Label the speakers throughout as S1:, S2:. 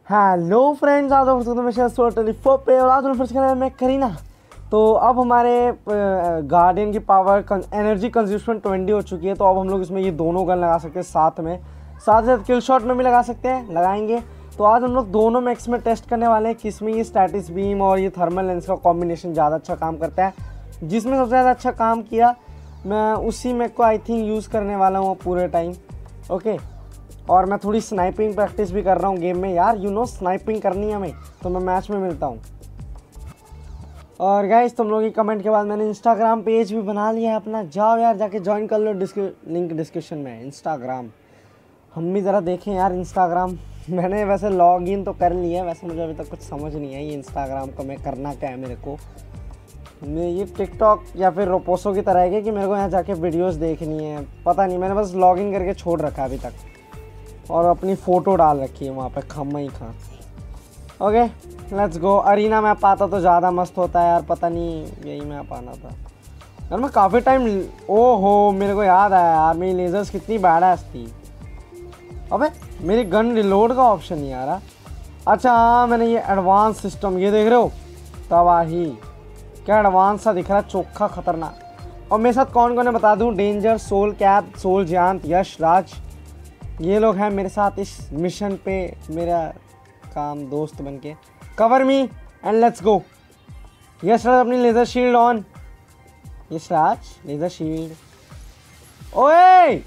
S1: Hello friends, आज totally पे और आज फर्स्ट मैं करीना। तो अब हमारे गार्डियन की पावर एनर्जी कंज्यूशन 20 हो चुकी है। तो अब हम लोग इसमें ये दोनों गन लगा सकते हैं साथ में साथ किल शॉट में भी लगा सकते हैं, लगाएंगे। तो आज हम लोग दोनों मैक्स में टेस्ट करने वाले हैं किसमें ये स्टैटिस बीम और ये थर्मल लेंस का कॉम्बिनेशन ज़्यादा अच्छा काम करता है। जिसमें सबसे ज़्यादा अच्छा काम किया मैं उसी मैक को आई थिंक यूज़ करने वाला हूँ पूरे टाइम। ओके, और मैं थोड़ी स्नाइपिंग प्रैक्टिस भी कर रहा हूँ गेम में यार, स्नाइपिंग करनी है हमें, तो मैं मैच में मिलता हूँ। और गाइस तुम लोगों की कमेंट के बाद मैंने इंस्टाग्राम पेज भी बना लिया है अपना, जाओ यार जाके ज्वाइन कर लो, लिंक डिस्क्रिप्शन में है इंस्टाग्राम। हम भी ज़रा देखें यार इंस्टाग्राम। मैंने वैसे लॉग इन तो कर लिया है, वैसे मुझे अभी तक कुछ समझ नहीं है ये इंस्टाग्राम को मैं करना क्या है मेरे को। मैं ये टिकटॉक या फिर रोपोसो की तरह है कि मेरे को यहाँ जाके वीडियोस देखनी है, पता नहीं। मैंने बस लॉग इन करके छोड़ रखा है अभी तक और अपनी फ़ोटो डाल रखी है वहाँ पे खम्मा ही खां। Okay let's go. Arena map आता तो ज़्यादा मस्त होता है यार, पता नहीं यही मैप आना था यार। मैं काफ़ी टाइम ओहो मेरे को याद आया यार, मेरी लेजर्स कितनी बैडएस थी। अबे मेरी गन रिलोड का ऑप्शन नहीं आ रहा। अच्छा हाँ, मैंने ये एडवांस सिस्टम, ये देख रहे हो तबाही, क्या एडवांस सा दिख रहा है, चोखा खतरनाक। और मेरे साथ कौन कौन है बता दूँ, डेंजर, सोल कैप, सोल जियांत, यश राज, ये लोग हैं मेरे साथ इस मिशन पे, मेरा काम दोस्त बनके। Cover me and let's go. Yash Raj अपनी laser shield on. Yash Raj laser shield. ओए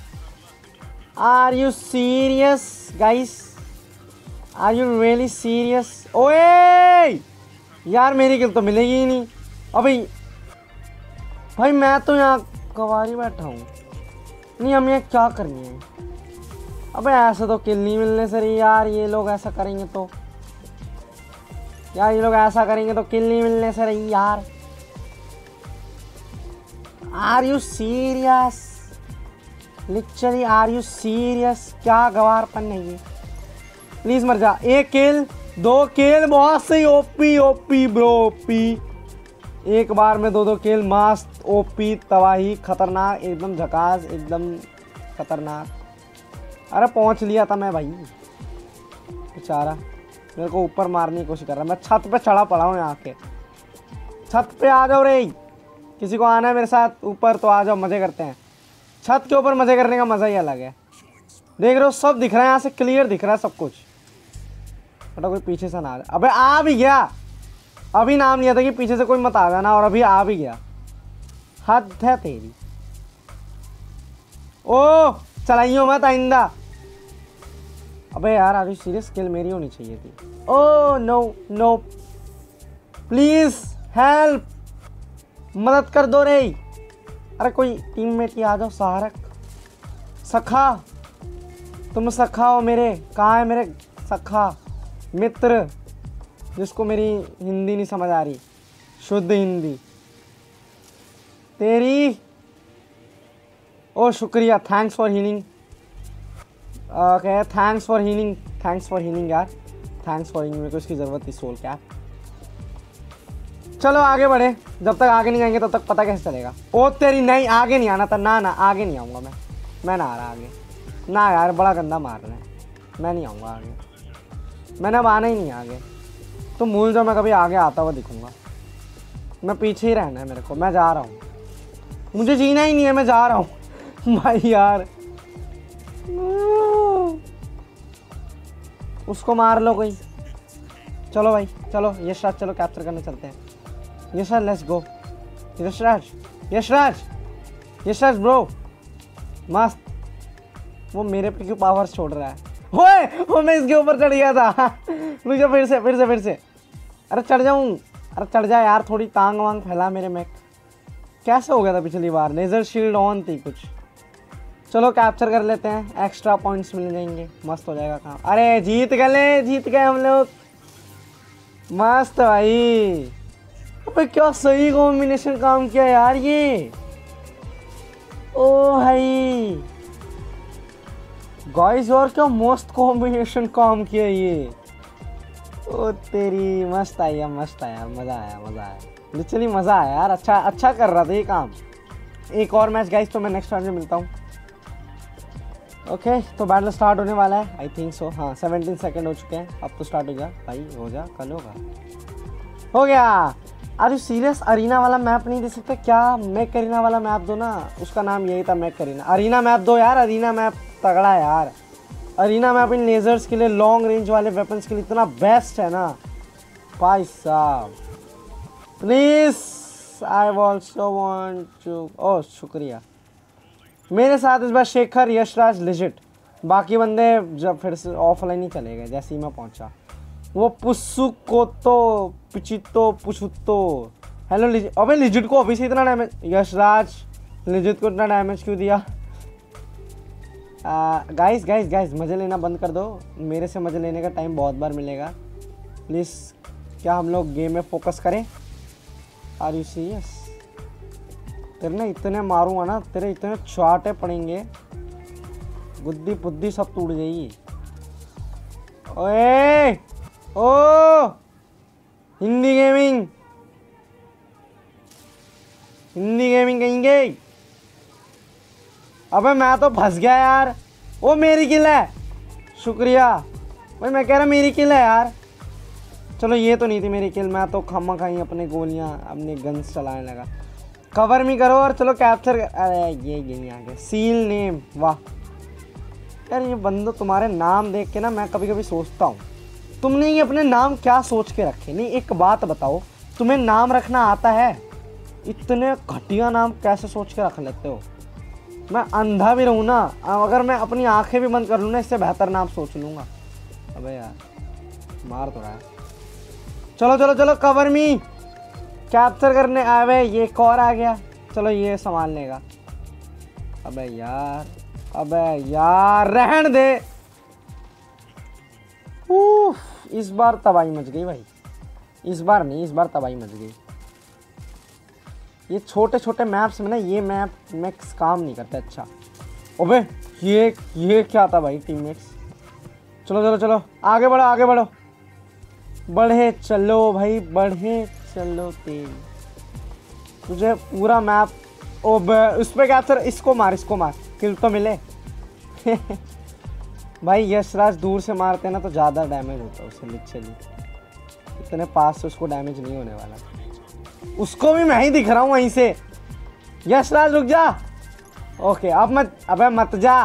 S1: are you serious guys, are you really serious? ओए यार मेरी किल तो मिलेगी ही नहीं। अबे भाई मैं तो यहाँ कवारी बैठा हूँ, नहीं हम यहाँ क्या करनी है। अबे ऐसे तो किल नहीं मिलने से रही यार, ये लोग ऐसा करेंगे तो यार, ये लोग ऐसा करेंगे तो किल नहीं मिलने से रही यार। Are you serious? Literally are you serious? क्या गवारपन है ये, प्लीज मर जा। एक किल, दो किल, बहुत सही। OP OP bro, OP. एक बार में दो किल, मस्त ओपी, तबाही, खतरनाक, एकदम झकास, एकदम खतरनाक। अरे पहुंच लिया था मैं भाई, बेचारा मेरे को ऊपर मारने की कोशिश कर रहा है। मैं छत पे चढ़ा पड़ा हूँ यहाँ के, छत पे आ जाओ रे, किसी को आना है मेरे साथ ऊपर तो आ जाओ, मज़े करते हैं। छत के ऊपर मज़े करने का मज़ा ही अलग है। देख रहे हो सब दिख रहा है यहाँ से, क्लियर दिख रहा है सब कुछ। बेटा कोई पीछे से ना आ, अबे आ भी गया। अभी नाम लिया था कि पीछे से कोई मत आ जाना, और अभी आ भी गया। हद है तेरी। ओ चलाइयो मत आइंदा। अबे यार आर यू सीरियस? किल मेरी होनी चाहिए थी। Oh no no, please help, मदद कर दो रे। अरे कोई टीममेट ही आ जाओ, सहारक, सखा, तुम सखा हो मेरे। कहाँ है मेरे सखा मित्र, जिसको मेरी हिंदी नहीं समझ आ रही, शुद्ध हिंदी तेरी। ओ शुक्रिया, thanks for healing. Okay thanks for healing, thanks for healing यार, थैंक्स फॉर हीलिंग। मेरे को इसकी ज़रूरत थी सोल कैप। चलो आगे बढ़े, जब तक आगे नहीं आएंगे तब तक पता कैसे चलेगा। ओ तेरी, नहीं आगे नहीं आना था। ना ना आगे नहीं आऊँगा मैं ना आ रहा आगे ना यार, बड़ा गंदा मार रहा है, मैं नहीं आऊँगा आगे। मैंने अब आना ही नहीं आगे, तुम भूल जाओ मैं कभी आगे आता हुआ दिखूँगा। मैं पीछे ही रहना है मेरे को, मैं जा रहा हूँ, मुझे जीना ही नहीं है, मैं जा रहा हूँ भाई यार। उसको मार लो कोई। चलो भाई चलो, यशराज चलो कैप्चर करने चलते हैं। Yashraj let's go. Yashraj Yashraj Yashraj bro, मस्त। वो मेरे पे क्यों पावर्स छोड़ रहा है? ओए मैं इसके ऊपर चढ़ गया था मुझे फिर से। अरे चढ़ जाऊँ, अरे चढ़ जा यार, थोड़ी टांग वांग फैला मेरे में। कैसे हो गया था पिछली बार? लेजर शील्ड ऑन थी कुछ। चलो कैप्चर कर लेते हैं, एक्स्ट्रा पॉइंट्स मिल जाएंगे, मस्त हो जाएगा काम। अरे जीत गए हम लोग, मस्त भाई। अबे क्या सही कॉम्बिनेशन काम किया यार ये। ओ भाई गाइस, और क्या मस्त कॉम्बिनेशन काम किया ये। ओ तेरी, मस्त आया मज़ा आया लिटरली मज़ा आया यार। अच्छा कर रहा था ये काम। एक और मैच गाइस तो मैं नेक्स्ट टाइम में मिलता हूँ। ओके तो बैटल स्टार्ट होने वाला है आई थिंक सो। हाँ 17 सेकंड हो चुके हैं, अब तो स्टार्ट हो गया भाई, हो जा कल होगा, हो गया। अरे सीरियस अरीना वाला मैप नहीं दे सकते क्या? मैक करीना वाला मैप दो ना, उसका नाम यही था मैक करीना। अरीना मैप दो यार, अरीना मैप तगड़ा है यार। अरीना मैप इन लेजर्स के लिए, लॉन्ग रेंज वाले वेपन्स के लिए इतना बेस्ट है ना भाई साहब। Please I also want to. Oh शुक्रिया। मेरे साथ इस बार शेखर, यशराज, लिजिट, बाकी बंदे जब फिर से ऑफलाइन ही चले गए जैसे ही मैं पहुंचा। वो पुस्सु को तो पिचितो पुछुतो। हेलो लिजिट। अबे लिजिट को अभी से इतना डैमेज, यशराज लिजिट को इतना डैमेज क्यों दिया? गाइस गाइस गाइस मज़े लेना बंद कर दो, मेरे से मज़े लेने का टाइम बहुत बार मिलेगा। प्लीज़ क्या हम लोग गेम में फोकस करें? Are you serious? तेरे ना इतने मारूंगा ना, तेरे इतने चाटे पड़ेंगे, बुद्धि बुद्धि सब टूट जाएगी। ओए oh Hindi gaming, Hindi gaming कहेंगे। अबे मैं तो फंस गया यार। वो मेरी किल है, शुक्रिया भाई। मैं कह रहा मेरी किल है यार। चलो ये तो नहीं थी मेरी किल, मैं तो खम्मा खाई अपने गोलियां अपने गन्स चलाने लगा। कवर में करो और चलो कैप्चर। अरे ये नहीं आ गया। सील नेम, वाह यार। ये बंदो तुम्हारे नाम देख के ना मैं कभी कभी सोचता हूँ तुमने ये अपने नाम क्या सोच के रखे। नहीं एक बात बताओ, तुम्हें नाम रखना आता है? इतने घटिया नाम कैसे सोच के रख लेते हो? मैं अंधा भी रहूँ ना, अगर मैं अपनी आंखें भी बंद कर लूँ ना, इससे बेहतर नाम सोच लूँगा। अबे यार मार तो रहा है। चलो चलो चलो कवर मी, कैप्चर करने आवे। ये एक और आ गया, चलो ये संभाल लेगा। अबे यार, अबे यार रहन दे। इस बार तबाही मच गई भाई, इस बार नहीं, इस बार तबाही मच गई। ये छोटे छोटे मैप्स में ना ये मैप मैक्स काम नहीं करता अच्छा। अबे ये क्या था भाई टीममेट्स? चलो चलो चलो आगे बढ़ो, आगे बढ़ो, बढ़े चलो भाई, बढ़े चलो तेज। तुझे पूरा मैप। ओबे उस पर कैप्चर, इसको मार, इसको मार, किल तो मिले। भाई यशराज दूर से मारते हैं ना तो ज़्यादा डैमेज होता है उससे, लिटरली इतने पास से उसको डैमेज नहीं होने वाला। उसको भी मैं ही दिख रहा हूँ वहीं से। यशराज रुक जा। ओके अब मत, अबे मत जा,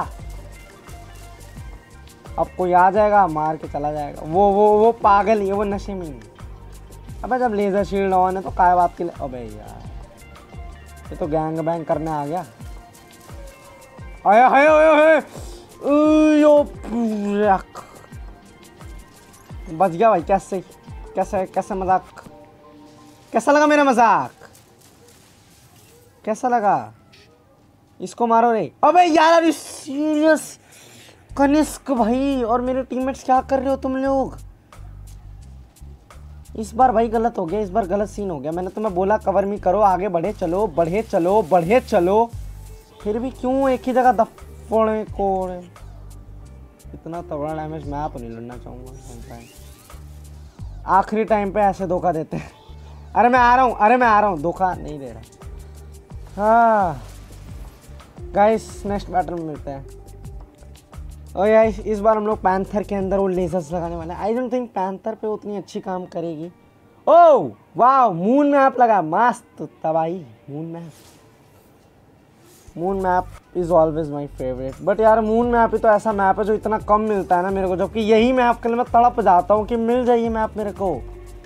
S1: अब कोई आ जाएगा मार के चला जाएगा। वो पागल ही है, वो नशे में ही। अबे जब लेजर शील्ड ऑन है तो काय बात के लिए। अबे यार ये तो गैंग बैंग करने आ गया। आया है बच गया भाई। कैसे कैसे कैसे मजाक, कैसा लगा मेरा मजाक, कैसा लगा? इसको मारो रे। अबे यार अरे सीरियस कनिष्क भाई और मेरे टीममेट्स क्या कर रहे हो तुम लोग? इस बार भाई गलत हो गया, इस बार गलत सीन हो गया। मैंने तुम्हें बोला कवर मी करो, आगे बढ़े चलो, बढ़े चलो, बढ़े चलो, फिर भी क्यों एक ही जगह दफड़े कोड़े। इतना तगड़ा डैमेज मैं आप नहीं लड़ना चाहूँगा। आखिरी टाइम पे ऐसे धोखा देते हैं। अरे मैं आ रहा हूँ, अरे मैं आ रहा हूँ, धोखा नहीं दे रहा। हाँ गाइस नेक्स्ट बैटल में मिलते हैं। और गाइस इस बार हम लोग पैंथर के अंदर वो लेजर्स लगाने वाले हैं। आई डोंट थिंक पैंथर पे उतनी अच्छी काम करेगी। ओह वाह मून मैप लगा, मस्त तबाही। Moon map is always my favourite. But यार मून मैप ही तो ऐसा मैप है जो इतना कम मिलता है ना मेरे को, जबकि यही मैप के लिए मैं तड़प जाता हूँ कि मिल जाए ये मैप मेरे को।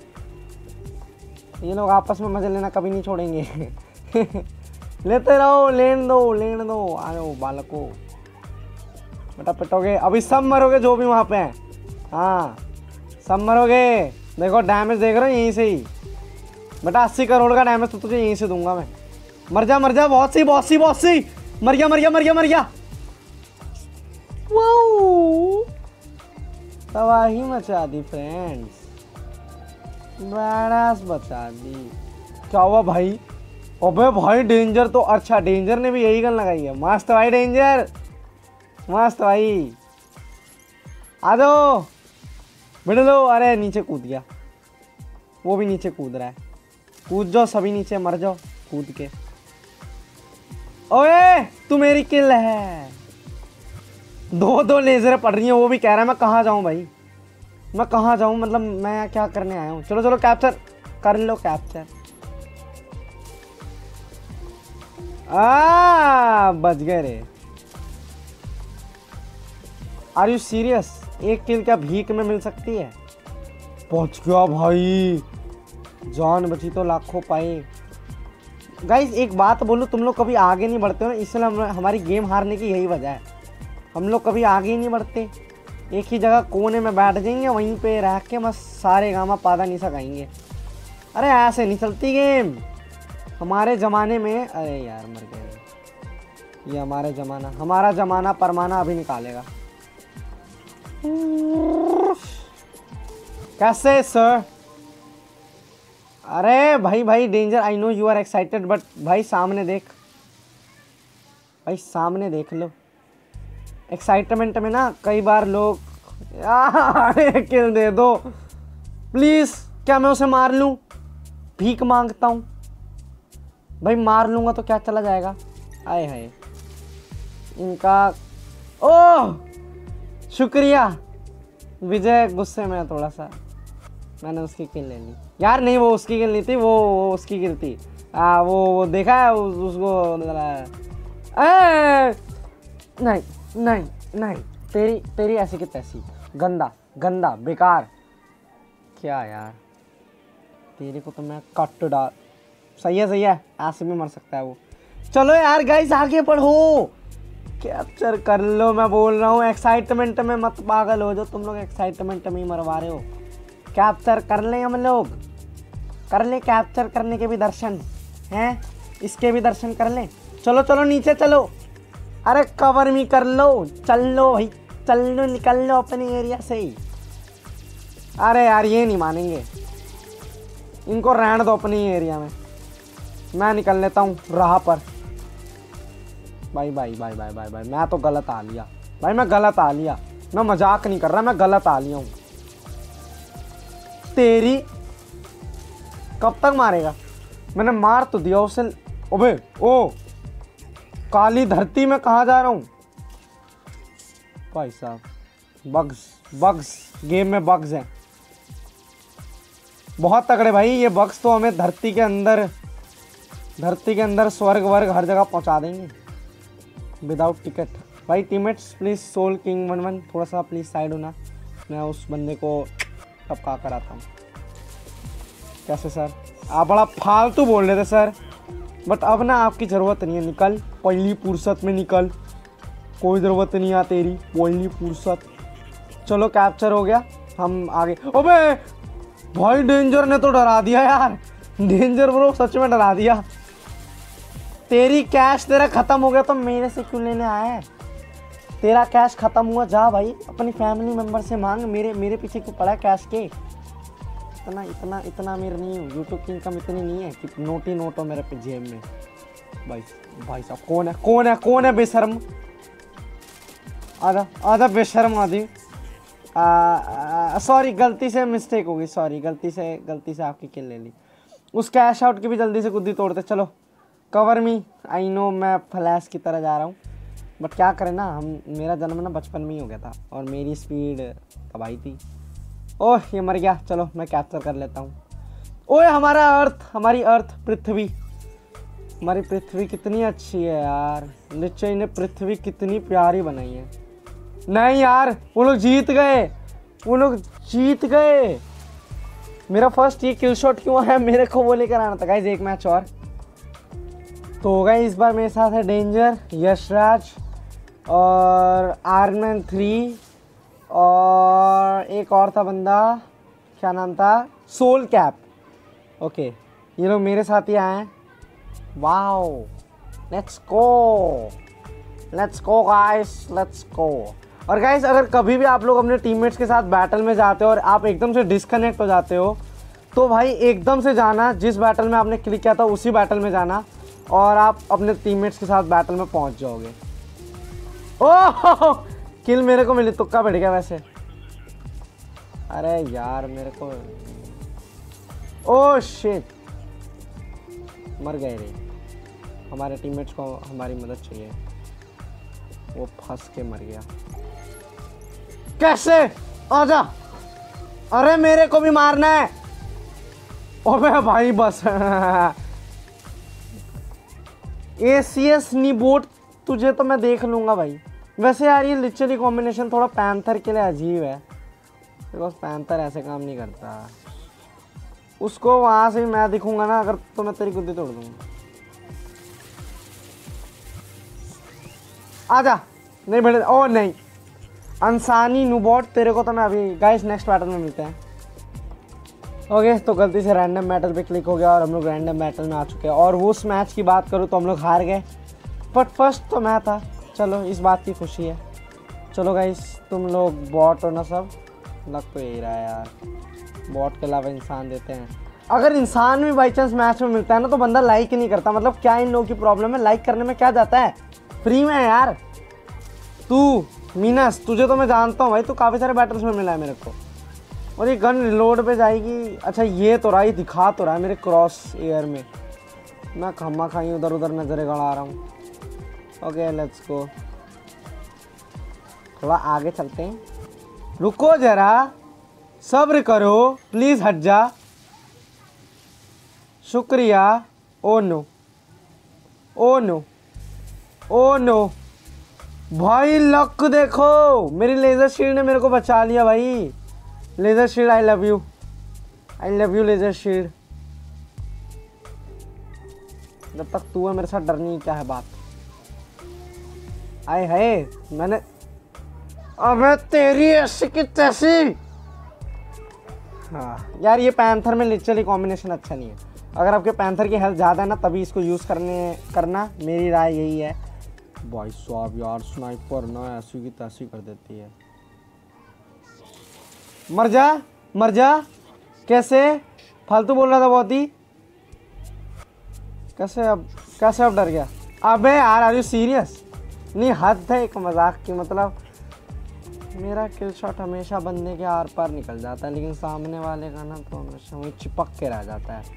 S1: ये लोग आपस में मजे लेना कभी नहीं छोड़ेंगे। लेते रहो, लेन दो आओ बालको। बेटा पिटोगे अभी, सब मरोगे जो भी वहाँ पे हैं। हाँ सब मरोगे। देखो डैमेज देख रहे हो यहीं से ही। बेटा 80 करोड़ का डैमेज तो तुझे यहीं से दूंगा मैं। मर जा बहुत सी मर गया। वाओ तबाही मचा दी फ्रेंड्स, बड़ास बचा दी। क्या हुआ भाई? अबे भाई डेंजर तो, अच्छा डेंजर ने भी यही गन लगाई है। मस्त भाई डेंजर, मस्त भाई। आ जाओ बिड़ लो। अरे नीचे कूद गया, वो भी नीचे कूद रहा है। कूद जाओ सभी नीचे, मर जाओ कूद के। ओए तू मेरी किल है, दो लेजर पड़ रही हैं, वो भी कह रहा है मैं कहाँ जाऊँ भाई, मैं कहाँ जाऊँ, मतलब मैं क्या करने आया हूँ। चलो चलो कैप्चर कर लो, कैप्चर। बच गए रे। Are you serious? एक किल क्या भीख में मिल सकती है? पहुंच गया भाई, जान बची तो लाखों पाए। गाइस एक बात बोलूं, तुम लोग कभी आगे नहीं बढ़ते हो ना, इसलिए हमारी गेम हारने की यही वजह है। हम लोग कभी आगे ही नहीं बढ़ते, एक ही जगह कोने में बैठ जाएंगे, वहीं पे रह के बस सारे गामा पादा नहीं सकाएंगे। अरे ऐसे नहीं चलती गेम हमारे ज़माने में। अरे यार मर गए ये, हमारा ज़माना परमाना अभी निकालेगा। कैसे सर? अरे भाई danger, I know you are excited, but भाई सामने देख, भाई सामने देख लो। एक्साइटमेंट में ना कई बार लोग किल दे दो प्लीज। क्या मैं उसे मार लूं? भीख मांगता हूं भाई, मार लूंगा तो क्या चला जाएगा? आए हाय इनका। ओह शुक्रिया विजय, गुस्से में थोड़ा सा, मैंने उसकी किल ले ली यार। नहीं वो उसकी किल नहीं थी, वो उसकी किल थी। वो देखा है उसको। नहीं नहीं नहीं, तेरी ऐसी की तैसी, गंदा गंदा बेकार। क्या यार, तेरे को तो मैं कट डाल। सही है, ऐसे भी मर सकता है वो। चलो यार गाइस आगे बढ़ो, कैप्चर कर लो। मैं बोल रहा हूँ एक्साइटमेंट में मत पागल हो जो, तुम लोग एक्साइटमेंट में ही मरवा रहे हो। कैप्चर कर ले हम लोग, कर ले कैप्चर करने के भी दर्शन हैं, इसके भी दर्शन कर ले। चलो चलो नीचे चलो, अरे कवर मी कर लो, चल लो भाई, चल लो, निकल लो अपने एरिया से ही। अरे यार ये नहीं मानेंगे, इनको रहने दो अपनी एरिया में, मैं निकल लेता हूँ राह पर। भाई मैं तो गलत आ लिया भाई, मैं गलत आ लिया, मैं मजाक नहीं कर रहा, मैं गलत आ लिया हूँ। तेरी कब तक मारेगा? मैंने मार तो दिया उसे। ओबे ओ काली धरती में कहाँ जा रहा हूँ भाई साहब? बग्स गेम में बग्स हैं बहुत तगड़े भाई। ये बग्स तो हमें धरती के अंदर स्वर्ग वर्ग हर जगह पहुंचा देंगे विदाउट टिकट। भाई टीममेट्स प्लीज, सोल किंग 11 थोड़ा सा प्लीज साइड होना, मैं उस बंदे को टपका कर आता हूँ। कैसे सर? आप बड़ा फालतू बोल रहे थे सर, बट अब ना आपकी ज़रूरत नहीं है, निकल पहली फुर्सत में निकल, कोई ज़रूरत नहीं है तेरी पहली फुर्सत। चलो कैप्चर हो गया, हम आगे। अबे भाई डेंजर ने तो डरा दिया यार, डेंजर ब्रो सच में डरा दिया। तेरी कैश तेरा ख़त्म हो गया तो मेरे से क्यों लेने आया है? तेरा कैश ख़त्म हुआ, जा भाई अपनी फैमिली मेम्बर से मांग, मेरे पीछे क्यों पड़ा है कैश के? इतना अमीर नहीं हूँ, यूट्यूब की इनकम इतनी नहीं है कि नोट ही नोट हो मेरे पे जेब में। भाई साहब कौन है बेशर्म? आधा बेशर्म आदमी। सॉरी गलती से मिस्टेक हो गई, सॉरी गलती से आपकी किल ले ली। उस कैश आउट की भी जल्दी से गुद्दी तोड़ते। चलो कवर मी, आई नो मैं फ्लैश की तरह जा रहा हूँ, बट क्या करें ना, मेरा जन्म ना बचपन में ही हो गया था और मेरी स्पीड तबाही थी। ओह ये मर गया, चलो मैं कैप्चर कर लेता हूँ। ओए हमारी अर्थ पृथ्वी, हमारी पृथ्वी कितनी अच्छी है यार, निश्चय ने पृथ्वी कितनी प्यारी बनाई है। नहीं यार वो लोग जीत गए। मेरा फर्स्ट ये किल शॉट क्यों है, मेरे को वो लेकर आना था गाइस, एक मैच और तो होगा। इस बार मेरे साथ है डेंजर, यशराज और आर्मैन 3 और एक और था बंदा, क्या नाम था, सोल कैप। ओके ये लोग मेरे साथ ही आए हैं। Wow let's go guys, let's go. और गाइस अगर कभी भी आप लोग अपने टीममेट्स के साथ बैटल में जाते हो और आप एकदम से डिस्कनेक्ट हो जाते हो तो भाई एकदम से जाना, जिस बैटल में आपने क्लिक किया था उसी बैटल में जाना और आप अपने टीममेट्स के साथ बैटल में पहुंच जाओगे। ओह किल मेरे को मिली, तुक्का बैठ गया वैसे। अरे यार मेरे को, ओह शिट मर गए रे। हमारे टीममेट्स को हमारी मदद चाहिए, वो फंस के मर गया। कैसे? आजा। अरे मेरे को भी मारना है। ओबे भाई बस। एसीएस नीबोट तुझे तो मैं देख लूंगा भाई। वैसे यार ये लिटरली कॉम्बिनेशन थोड़ा पैंथर के लिए अजीब है, बिकॉज पैंथर ऐसे काम नहीं करता। उसको वहां से मैं दिखूंगा ना अगर, तो मैं तेरी गुद्दी तोड़ दूंगा। आजा। नहीं बेटे, ओ नहीं अंसानी नूबॉट, तेरे को तो मैं अभी गाइस नेक्स्ट बैटल में मिलते हैं। ओके तो गलती से रैंडम बैटल पे क्लिक हो गया और हम लोग रैंडम बैटल में आ चुके हैं। और उस मैच की बात करूँ तो हम लोग हार गए, बट फर्स्ट तो मैं था। चलो इस बात की खुशी है। चलो गाइस तुम लोग बॉट हो ना सब, लग तो यही रहा है यार। बॉट के अलावा इंसान देते हैं। अगर इंसान भी बाई चांस मैच में मिलता है ना तो बंदा लाइक ही नहीं करता। मतलब क्या इन लोगों की प्रॉब्लम है? लाइक करने में क्या जाता है, फ्री में है यार। तू मीनस, तुझे तो मैं जानता हूँ भाई, तू काफ़ी सारे बैटल्स में मिला है मेरे को। और ये गन रिलोड पे जाएगी। अच्छा ये तो रहा, ये दिखा तो रहा है मेरे क्रॉस एयर में। मैं खम्मा खाई उधर उधर नजरें गड़ा रहा हूँ। ओके लेट्स गो, थोड़ा आगे चलते हैं। रुको जरा, सब्र करो प्लीज, हट जा। शुक्रिया। Oh no, oh no, oh no भाई, लक देखो मेरी लेजर शील्ड ने मेरे को बचा लिया भाई। Laser shield I love you, I love you laser shield. जब तक तू है मेरे साथ डरनी क्या है बात। आए है मैंने, अबे तेरी ऐसी की तैसी। हाँ यार ये पैंथर में लिटरली कॉम्बिनेशन अच्छा नहीं है। अगर आपके पैंथर की हेल्थ ज़्यादा है ना तभी इसको यूज़ करना, मेरी राय यही है। भाई साहब यार स्नाइपर ना ऐसी की तैसी कर देती है। मर जा, मर जा। कैसे? फालतू बोल रहा था बहुत ही। कैसे अब डर गया? अबे यार आर यू सीरियस? नहीं हद है एक मजाक की। मतलब मेरा किल शॉट हमेशा बंदे के आर पार निकल जाता है, लेकिन सामने वाले का ना तो हमेशा वही चिपक के रह जाता है।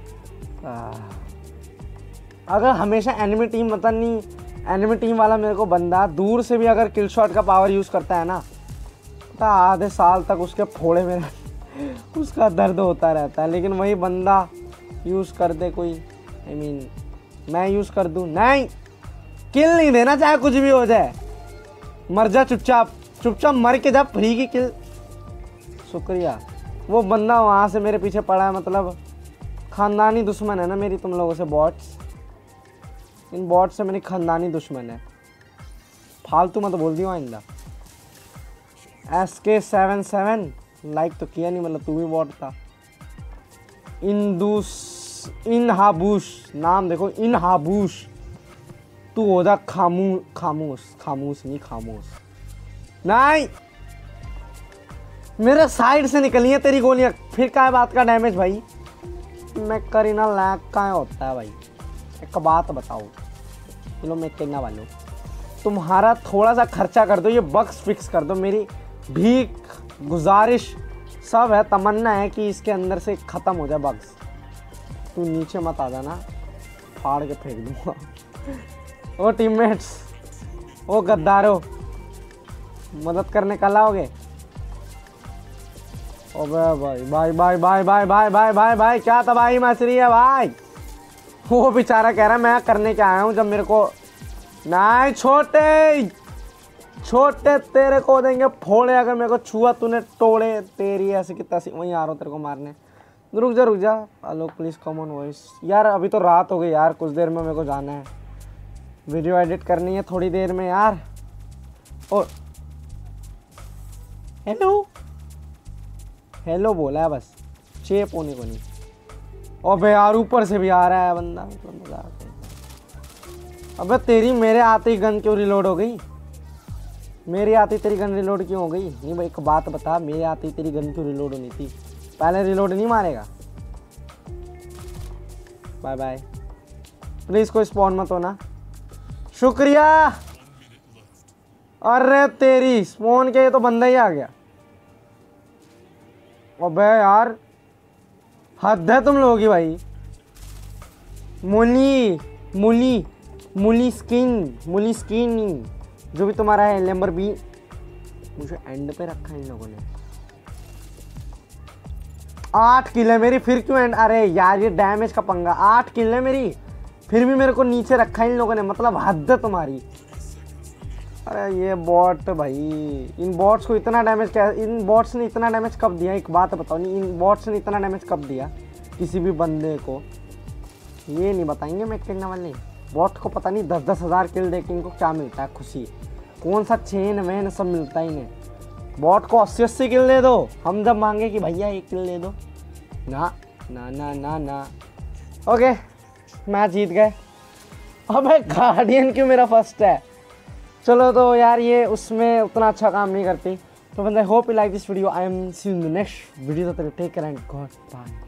S1: अगर हमेशा एनिमी टीम, मतलब नहीं एनिमी टीम वाला मेरे को बंदा दूर से भी अगर किल शॉट का पावर यूज़ करता है ना तो आधे साल तक उसके फोड़े में उसका दर्द होता रहता है। लेकिन वही बंदा यूज़ कर दे कोई, आई मीन मैं यूज़ कर दूँ, नहीं किल नहीं देना चाहे कुछ भी हो जाए। मर जा चुपचाप, चुपचाप मर के जा, फ्री की किल। शुक्रिया। वो बंदा वहाँ से मेरे पीछे पड़ा है, मतलब ख़ानदानी दुश्मन है ना मेरी तुम लोगों से। बॉट्स, इन बॉट से मेरी खानदानी दुश्मन है। फालतू मत बोल दियो आइंदा। SK77 लाइक तो किया नहीं, मतलब तू भी बॉट था। इनहाबूश नाम देखो, इनहाबूश। तू हो जा खामोश नहीं। मेरे साइड से निकली है तेरी गोलियां, फिर क्या बात का डैमेज भाई। मैं करीना लैग का होता है भाई। एक बात बताओ चलो मैं कहना वालों, तुम्हारा थोड़ा सा खर्चा कर दो, ये बग्स फिक्स कर दो। मेरी भीख गुजारिश सब है, तमन्ना है कि इसके अंदर से ख़त्म हो जाए बग्स। तू नीचे मत आ जाना, फाड़ के फेंक दूंगा। ओ टीममेट्स, ओ गद्दारों, मदद करने कल आओगे? ओबे भाई क्या तबाही मच रही है भाई। वो बेचारा कह रहा है मैं करने के आया हूँ, जब मेरे को नहीं छोटे तेरे को देंगे फोड़े अगर मेरे को छुआ तूने टोड़े। तेरी ऐसे की तैसी, वहीं आ रहा हूँ तेरे को मारने। रुक जा hello please come on voice. यार अभी तो रात हो गई यार, कुछ देर में मेरे को जाना है, वीडियो एडिट करनी है थोड़ी देर में यार। और हेलो बोला है बस, चेप होने को नहीं। अबे यार ऊपर से भी आ रहा है बंदा, मतलब मजाक है। अबे तेरी मेरे आते ही गन क्यों रिलोड हो गई? मेरे आते ही तेरी गन रिलोड क्यों हो गई? नहीं भाई एक बात बता, मेरे आते ही तेरी गन क्यों रिलोड होनी थी? पहले रिलोड नहीं मारेगा? बाय बाय, प्लीज़ कोई स्पॉन मत होना। शुक्रिया। अरे तेरी स्पॉन के, ये तो बंदा ही आ गया। अबे यार हद है तुम लोगों की भाई। मुली स्किन जो भी तुम्हारा है, मुझे एंड पे रखा है इन लोगों ने। 8 किल है मेरी, फिर क्यों एंड? अरे यार ये डैमेज का पंगा। 8 किल है मेरी, फिर भी मेरे को नीचे रखा है इन लोगों ने, मतलब हद है तुम्हारी। अरे ये बॉट भाई, इन बॉट्स को इतना डैमेज क्या, इन बॉट्स ने इतना डैमेज कब दिया? एक बात बताओ, नहीं इन बॉट्स ने इतना डैमेज कब दिया किसी भी बंदे को? ये नहीं बताएंगे मैं खेलने वाले। बॉट को पता नहीं 10-10 हज़ार किल दे के इनको क्या मिलता है? खुशी, कौन सा चेन वैन सब मिलता है इन्हें। बॉट को 80-80 किल दे दो, हम जब मांगे कि भैया 1 किल दे दो, ना ना ना ना ना। ओके मैच जीत गए। अबे गार्डियन क्यों मेरा फर्स्ट है? चलो तो यार ये उसमें उतना अच्छा काम नहीं करती। तो बंदे hope you like this video. I am see you in the next video. Take care and god bye.